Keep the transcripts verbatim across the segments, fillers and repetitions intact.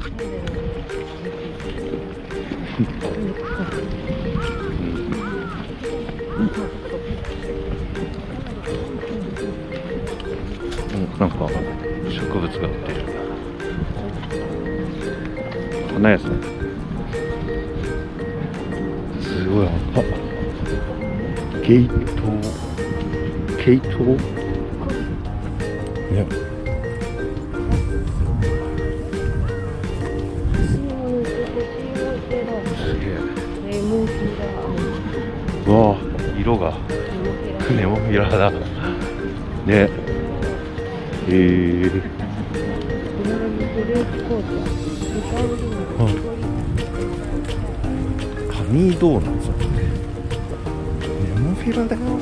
なんか植物が売ってる。花屋さん。すごい。あ、ゲイトケイトね。すげえ。うわぁ、色がネモフィラだね。えー、ハニードーナツネモフィラだよ。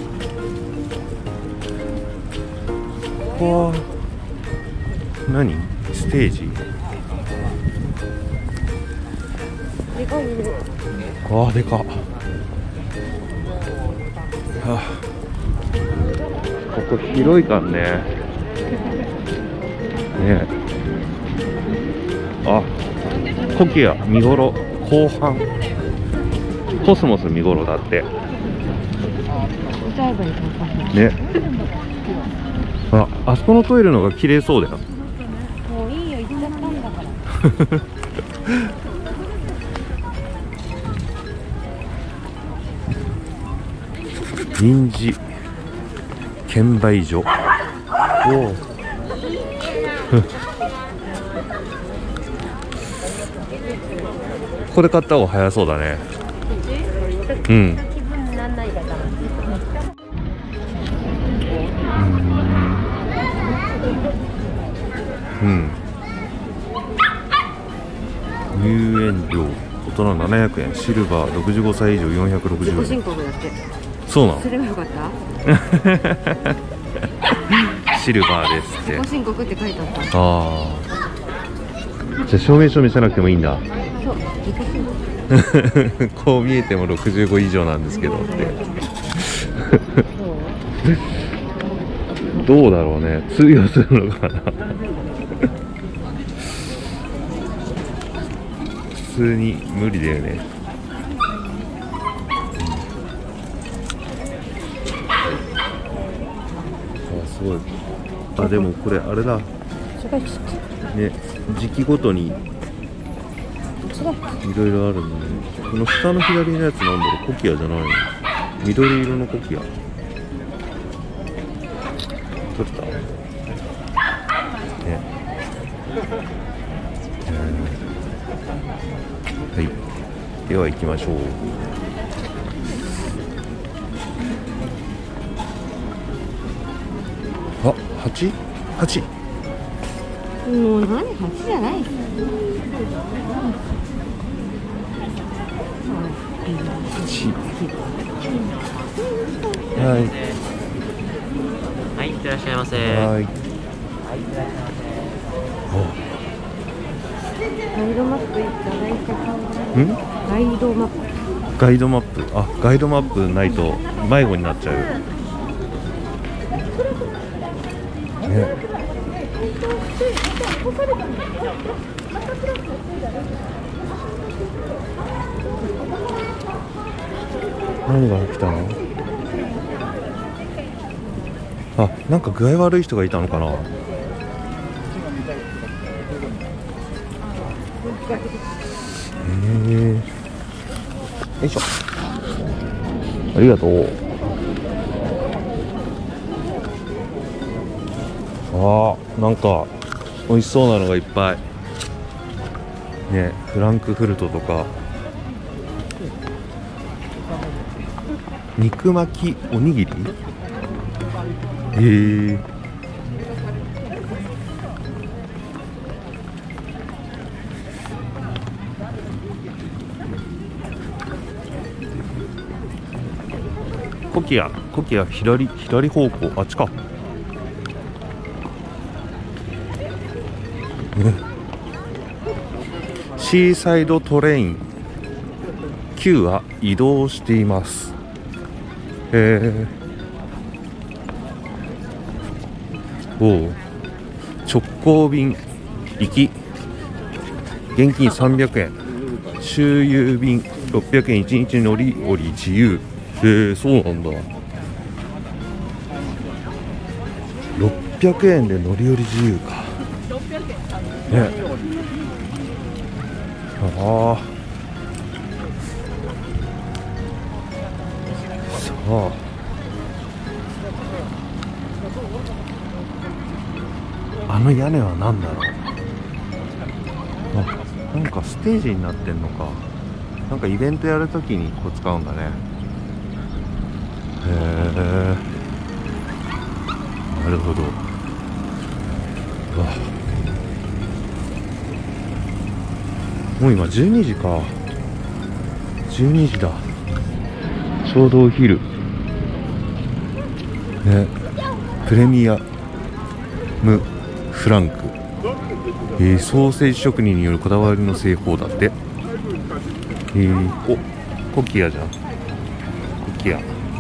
ここは何ステージ。ああ、でかっ。はあ、ここ広いからね。ねえ、あ、コキア見頃後半。コスモス見頃だってね。あ、あそこのトイレの方が綺麗そうだよ。 もういいよ、行っちゃったんだから臨時券売所。おおここで買った方が早そうだね。うん。うん。入園料大人ななひゃくえん、シルバーろくじゅうごさい以上よんひゃくろくじゅうえん。 自己申告だって。 そうなの。 それがよかったシルバーですって。 自己申告って書いてあった。 ああ。じゃあ証明書見せなくてもいいんだ。 そう、自己申告こう見えてもろくじゅうご以上なんですけどってどうだろうね、通用するのかな普通に無理だよね。あ、すごい。あ、でもこれあれだね、時期ごとにいろいろあるんだね。この下の左のやつなんだろう、コキアじゃないの。緑色のコキア取れたね。はい、では行きましょう。あ、蜂？蜂？ もう何、蜂じゃない。 はい。 はい、いってらっしゃいませ。 はい。 ガイドマップいただいてか。 ん？ ガイドマップ。 ガイドマップ。あ、ガイドマップないと迷子になっちゃう。ね。何が起きたの？あ、なんか具合悪い人がいたのかな。へえ。よいしょ。ありがとう。あー、なんか美味しそうなのがいっぱいね。フランクフルトとか肉巻きおにぎり。へえ。コキア、コキア左、左方向、あっちか。シーサイドトレインきゅうは移動しています。へえ。おお、直行便行き現金さんびゃくえん、周遊便ろっぴゃくえん、いちにち乗り降り自由。えー、そうなんだ。ろっぴゃくえんで乗り降り自由か。ね。ああ。さあ。あの屋根は何だろう。あ、なんかステージになってんのか。なんかイベントやるときにこう使うんだね。へえ。なるほど。うわ、もう今じゅうにじか。じゅうにじだ。ちょうどお昼ね。プレミアムフランク、えー、ソーセージ職人によるこだわりの製法だって。えー、お、コキアじゃん。コキア。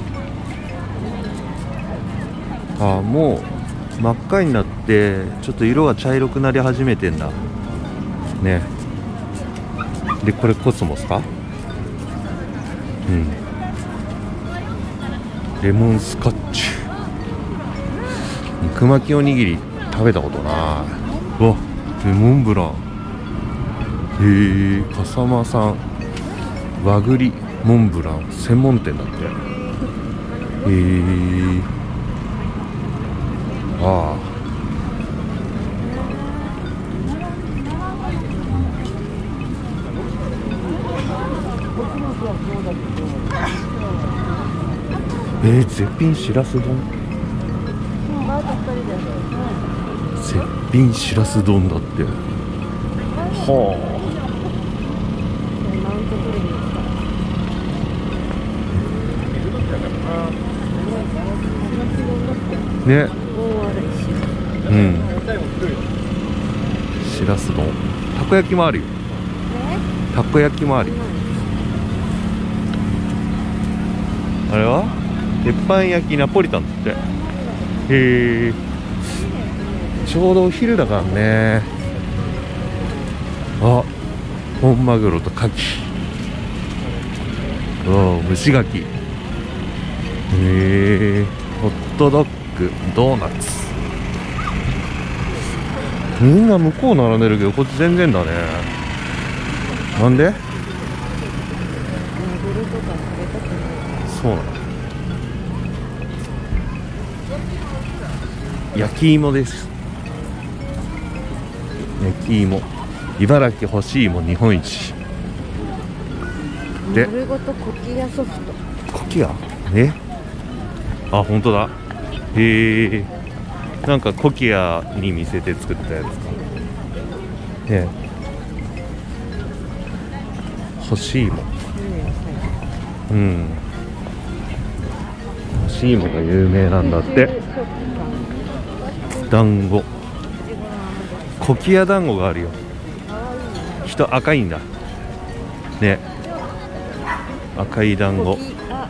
あー、もう真っ赤になってちょっと色が茶色くなり始めてんだね。でこれコスモスか。うん、レモンスカッチュ。肉巻きおにぎり食べたことない。うわ、レモンブラン。へえ、笠間さん和栗モンブラン専門店だって。へえ。ああ、うん、えー、絶品しらす丼。絶品しらす丼だって。はあ。ね。うん。しらす丼。たこ焼きもあるよ。たこ焼きもあるよ。あれは鉄板焼きナポリタンだって。へえ。ちょうどお昼だからね。あ、本マグロと牡蠣。おお、蒸し牡蠣。へえ。ホットドッグ、ドーナツ。みんな向こう並んでるけどこっち全然だね。なんで？そうなの。焼き芋です。焼き芋、茨城干し芋日本一で、 丸ごとコキアソフト。 コキアね。あ、本当だ。へえ。なんかコキアに似せて作ったやつかね。干し芋、うん、干し芋が有名なんだって。団子、コキア団子があるよ。人赤いんだね。赤い団子。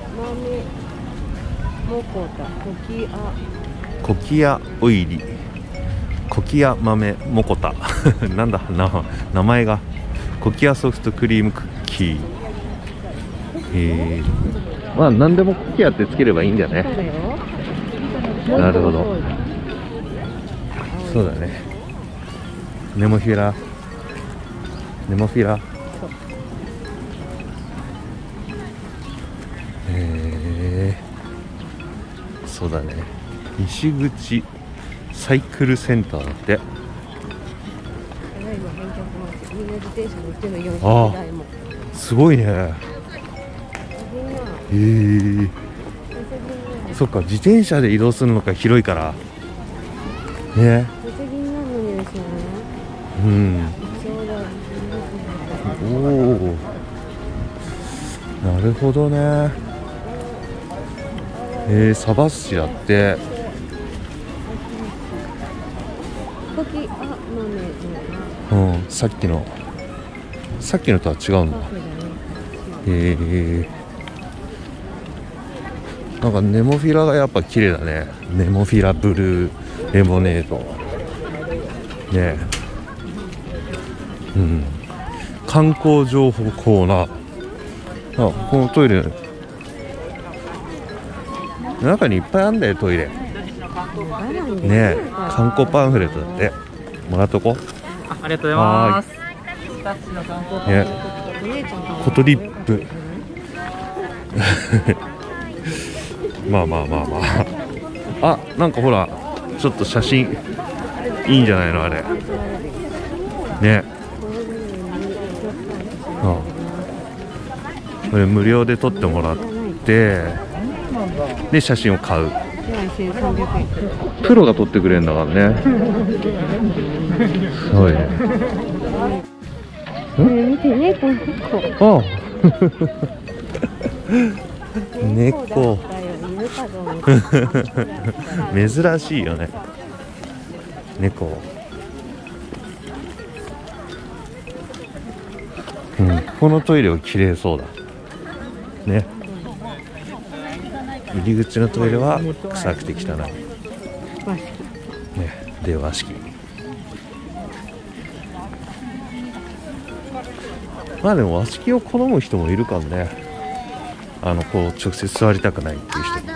コキアオイリ、コキア豆モコタなんだな、名前が。コキアソフトクリームクッキー。えー、まあ何でもコキアってつければいいんだよね。なるほど。そうだね。ネモフィラ、ネモフィラ。えー、そうだね。西口サイクルセンターだって。ああ、すごいね。えー、そっか、自転車で移動するのか、広いからね。うん。おお、なるほどね。えー、サバ寿司だって。うん、さっきのさっきのとは違うんだ。えー、なんかネモフィラがやっぱ綺麗だね。ネモフィラブルーレモネードね。うん、 観光情報コーナー。あ、このトイレ中にいっぱいあんだよ、トイレ。ねえ、観光パンフレットだってもらっとこう。 あ、ありがとうございます。 ね、コトリップまあまあまあまあ。あ、なんかほらちょっと写真いいんじゃないのあれね。あ、これ無料で撮ってもらってで写真を買う。プロが撮ってくれるんだからね。すごいね。 見てね、この子。 あ猫珍しいよね、猫。うん、このトイレは綺麗そうだね。入り口のトイレは臭くて汚いね。で和式。まあでも和式を好む人もいるからね。あのこう直接座りたくないっていう人ね。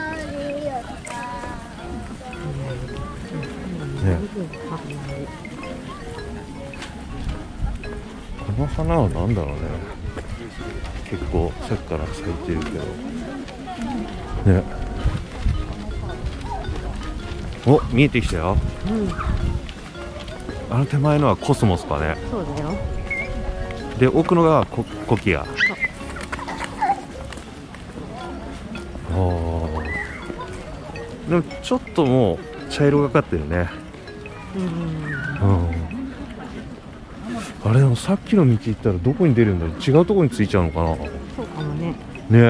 この花は何だろうね。結構さっきから咲いてるけどね。お、見えてきたよ、うん、あの手前のはコスモスかね。 そうだよ。 で奥のがココキア。でもちょっともう茶色がかってるね。うん、うん、あれでもさっきの道行ったらどこに出るんだろう。違うところに着いちゃうのかな。 そうかもね。 ね。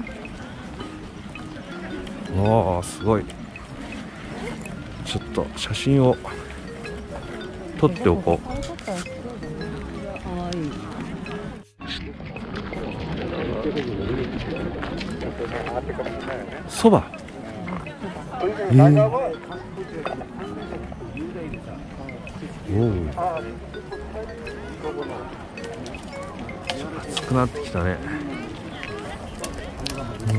わあすごい。ちょっと写真を撮っておこう。そば。えー、おお。暑くなってきたね。うん。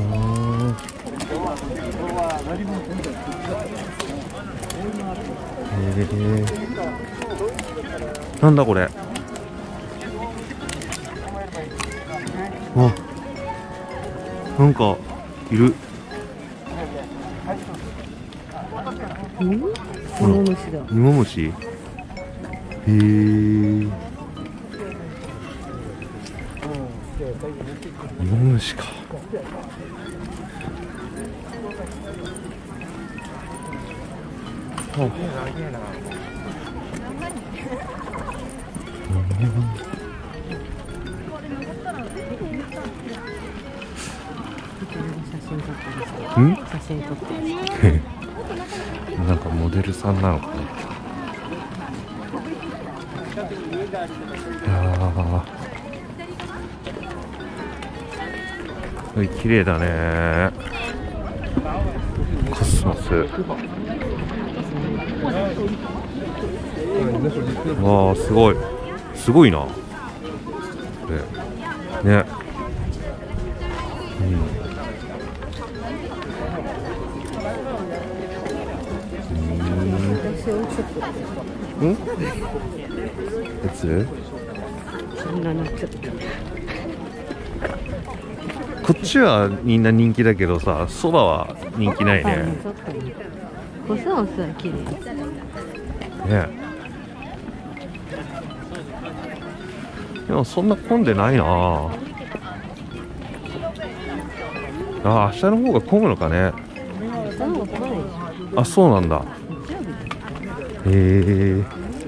えー、なんだこれ。あ、なんかいる。 うん？芋虫だ。 芋虫。へえ。芋虫か。あ、うん、ん？写真撮ってる。なんかモデルさんなのかな。いやー、綺麗だね。コスモス。わあすごいすごいな。ね。ね。うん。ん？いつ？こっちはみんな人気だけどさ、そばは人気ないね。 コスモスは綺麗ね。でもそんな混んでないなあ。あ、明日の方が混むのかね。あ、そうなんだ。へえ。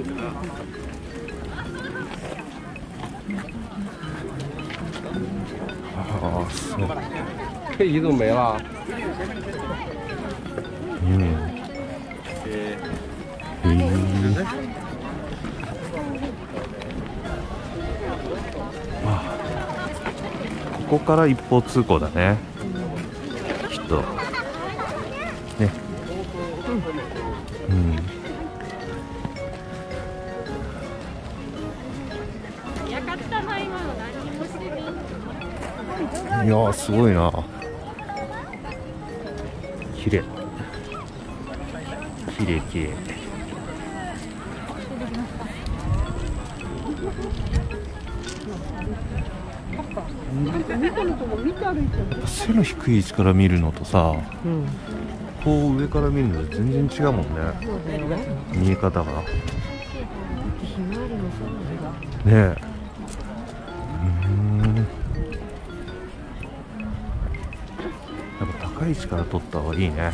ああ、そう。这一都没了。うん。へえ。あ、ここから一方通行だね。きっと。ね。うん。 いやーすごいな。綺麗綺麗綺麗。背の低い位置から見るのとさ、うん、こう上から見るのと全然違うもんね。見え方がねえ。うーん、やっぱ高い位置から撮った方がいいね。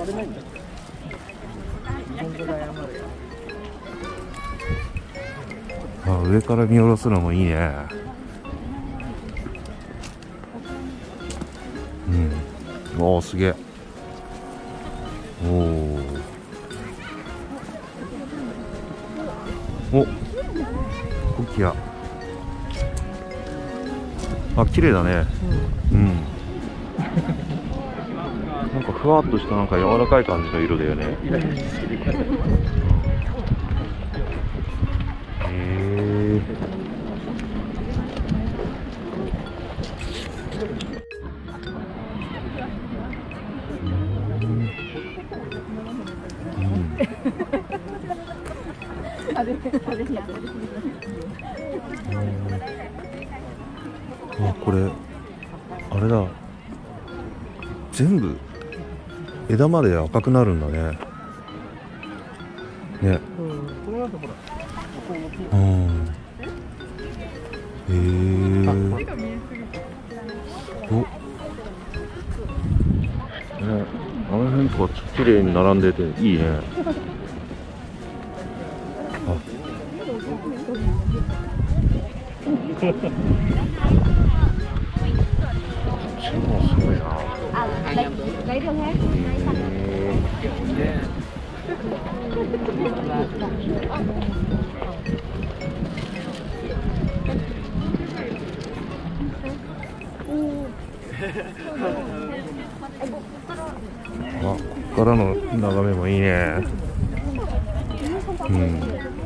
あ、上から見下ろすのもいいね。うん、おーすげえ。おおお、コキア。あ、綺麗だね。うん、うん、なんかふわっとしたなんか柔らかい感じの色だよね。へえ。あ、これあれだ、全部枝まで赤くなるんだね。ね。うん。へえ。お。ね、あの辺とか綺麗に並んでていいね。あ。こっちもすごいな。あ、こっからの眺めもいいね。うん。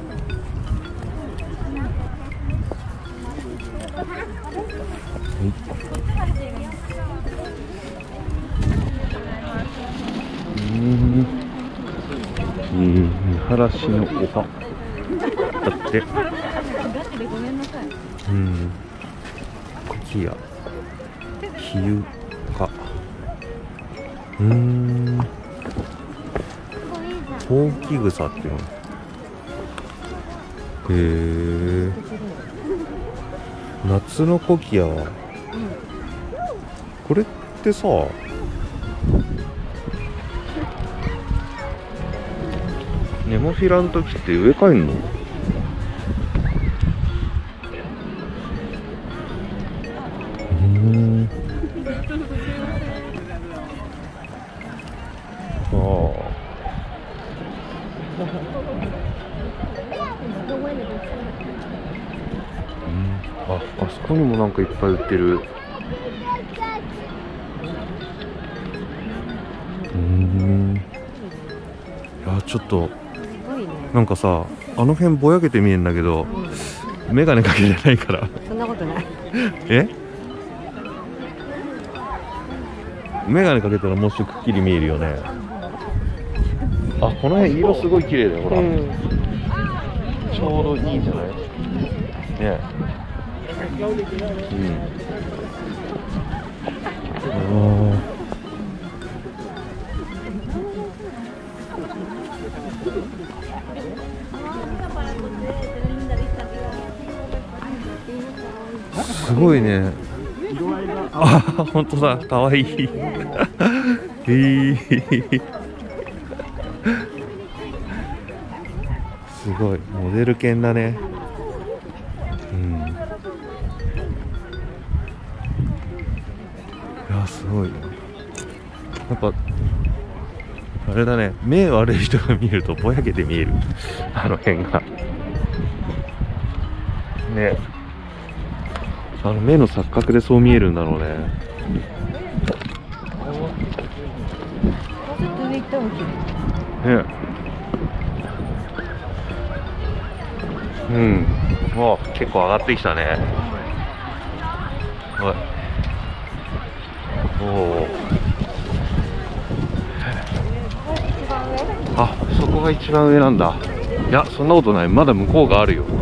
うん、見晴らしの丘だって。うん、コキア、ヒユ科。うーん、ホウキグサっていうの。へえ。夏のコキアは、これってさ、ネモフィラの時って植え替えんの？うーん。ああ。うん。あ、あそこにもなんかいっぱい売ってる。うーん。いや、ちょっと。なんかさ、あの辺ぼやけて見えんだけど、うん、メガネかけてないから。 そんなことない。 え？メガネかけたらもうちょっとくっきり見えるよね。あ、この辺色すごい綺麗だよ、ほら。うん、ちょうどいいんじゃない？ね。うん。ああ。すごいね。あ、本当だ、可愛い。えー、すごい、モデル犬だね。うん。いや、すごい。やっぱ。あれだね、目悪い人が見るとぼやけて見える。あの辺が。ね。あの目の錯覚でそう見えるんだろうね。ちょっと上行った方が綺麗。ね。うん。あ、 もう結構上がってきたね。おい、おお、あ、そこが一番上なんだ。いや、そんなことない、まだ向こうがあるよ。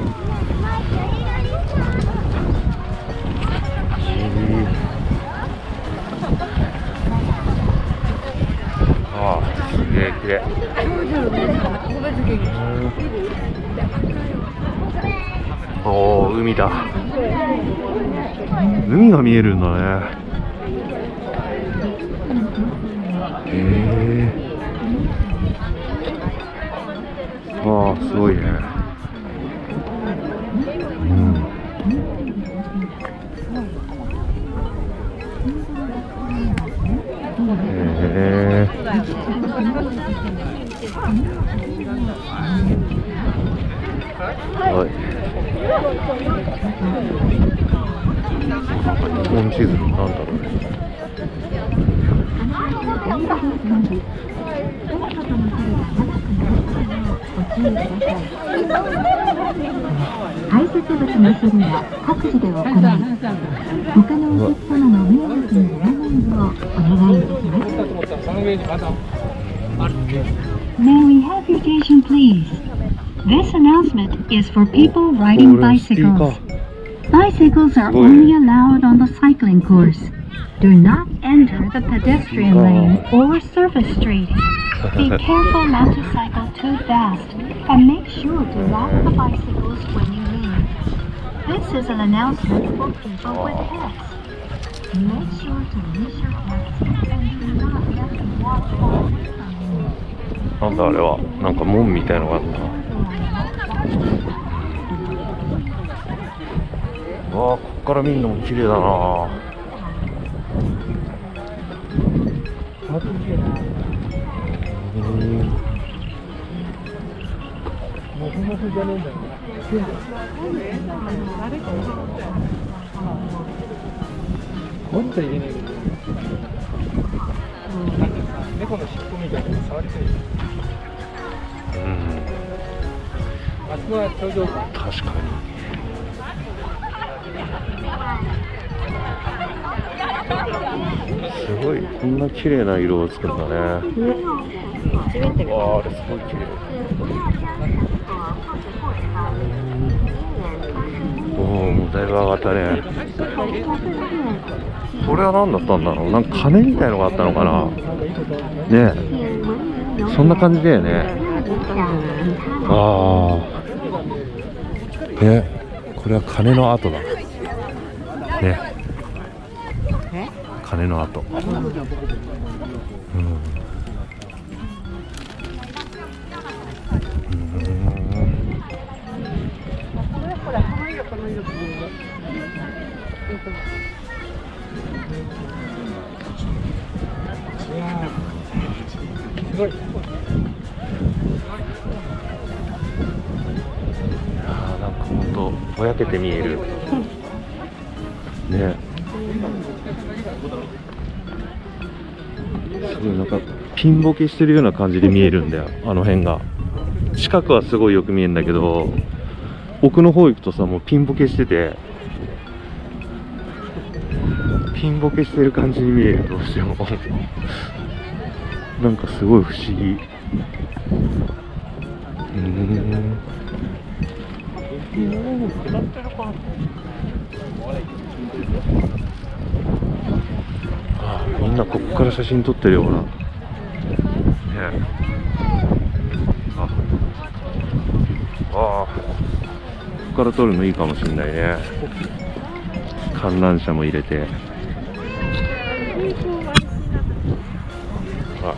ああ、すげえ綺麗。おお、海だ。海が見えるんだね。へえ。わあ、すごいね。うん。へえ。はい。日本地図なんだろうね。 排泄物の処理は各自で行い、他のお客様の迷惑にならないようお願いいたします。May we have your attention, please? This announcement is for people riding bicycles. Bicycles are only allowed on the cycling course. Do not enter the pedestrian lane or surface streets. Be careful not to cycle too fast, and make sure to lock the bicycles when you leave. This is an announcement for people with pets. Make sure to use your pets and do not let them walk far away from you. なんだあれは、なんか門みたいのがあったな。わあ、こっから見るのも綺麗だな。もふもふじゃねえんだよ。もっと入れないけど。猫の尻尾みたいな触りたい。うん。あそこは頂上か。確かに。すごい、こんな綺麗な色を作るんだね。わあ、あれすごい綺麗。おお、もうだいぶ上がったね。これは何だったんだろう。なんか鐘みたいのがあったのかな。ねえ、そんな感じだよね。ああ、ね、これは鐘の跡だ。ね、鐘の跡。うん。すごい。ああ、なんか本当ぼやけて見える。ね。すごいなんかピンボケしてるような感じで見えるんだよ、あの辺が。近くはすごいよく見えるんだけど、奥の方行くとさ、もうピンボケしてて、ピンボケしてる感じに見える、どうしても。なんかすごい不思議。うーん。ああ、みんなここから写真撮ってるよ、ほら。ねえ。ああ、ここから撮るのいいかもしれないね。観覧車も入れて。あ、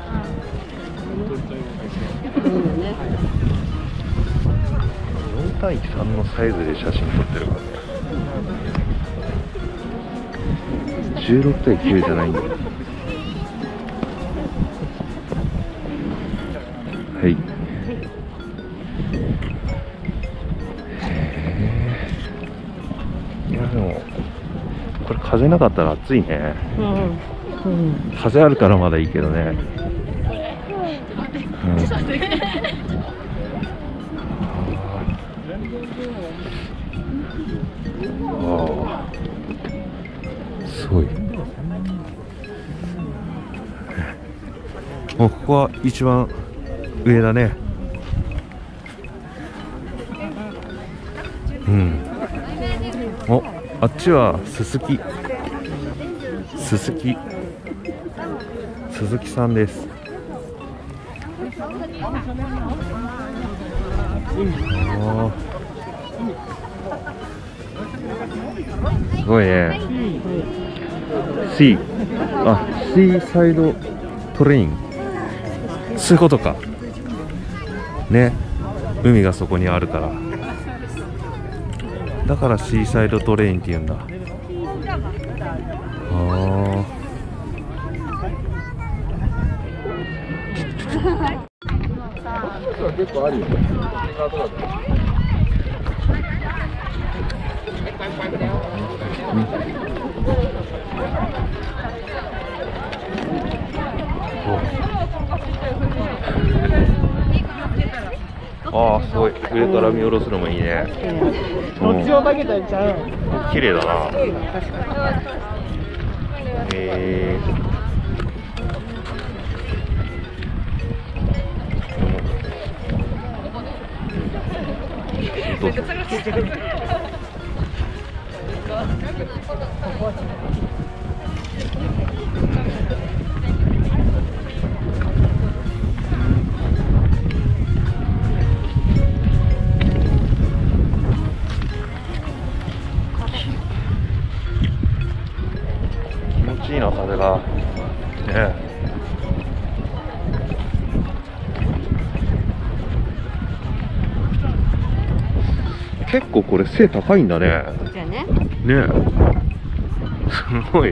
よん対さんのサイズで写真撮ってるからね。じゅうろく対きゅうじゃないんだよ。はい。へえ。いやでもこれ風なかったら暑いね。うんうん、風あるからまだいいけどね。うん、 すごい。もうここは一番上だね。うん。お、あっちはすすき。すすき。鈴木さんです。おー、すごいね。シー、あ、シーサイドトレイン。そういうことか。ね、海がそこにあるから。だからシーサイドトレインって言うんだ。ああ。結構あるよ。ああ、すごい。上から見下ろすのもいいね。 どっちをかけたんちゃう？ 綺麗だな。えー。どうぞ。気持ちいいな、風が。ね。結構これ背高いんだね。 じゃあね。 ね。すごい。うん。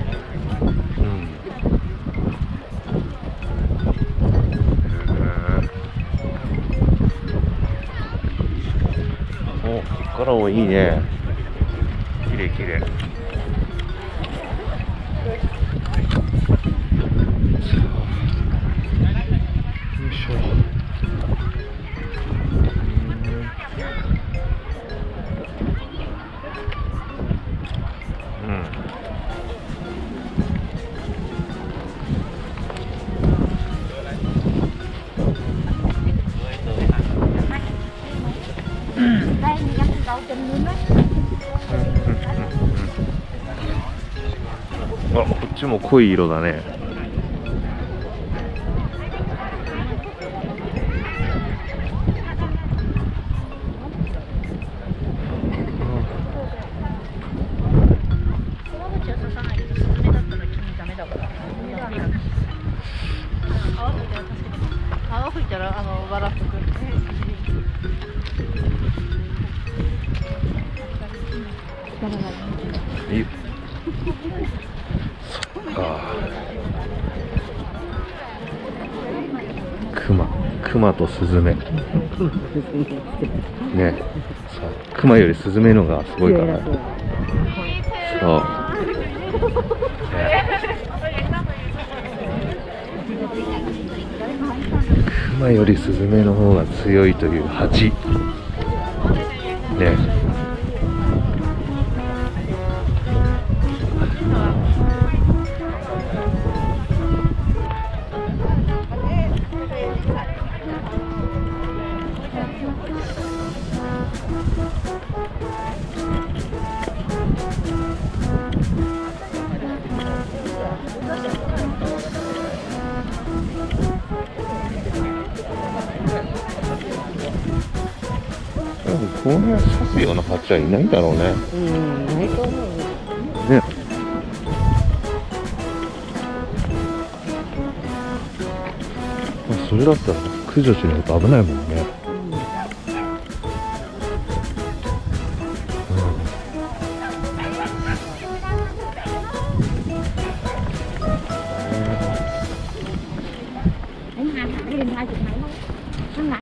お、ここからもいいね。綺麗綺麗。よいしょ。あ、こっちも濃い色だね。 泡吹いたらあの笑ってくる。 いい。そっか。クマ、クマとスズメ。ね、さ、クマよりスズメのがすごいから。そう。クマよりスズメの方が強いという蜂。ね。この辺刺すような蜂はいないんだろうね。 うん、ないと思う。 ね。それだったら駆除しないと危ないもんね。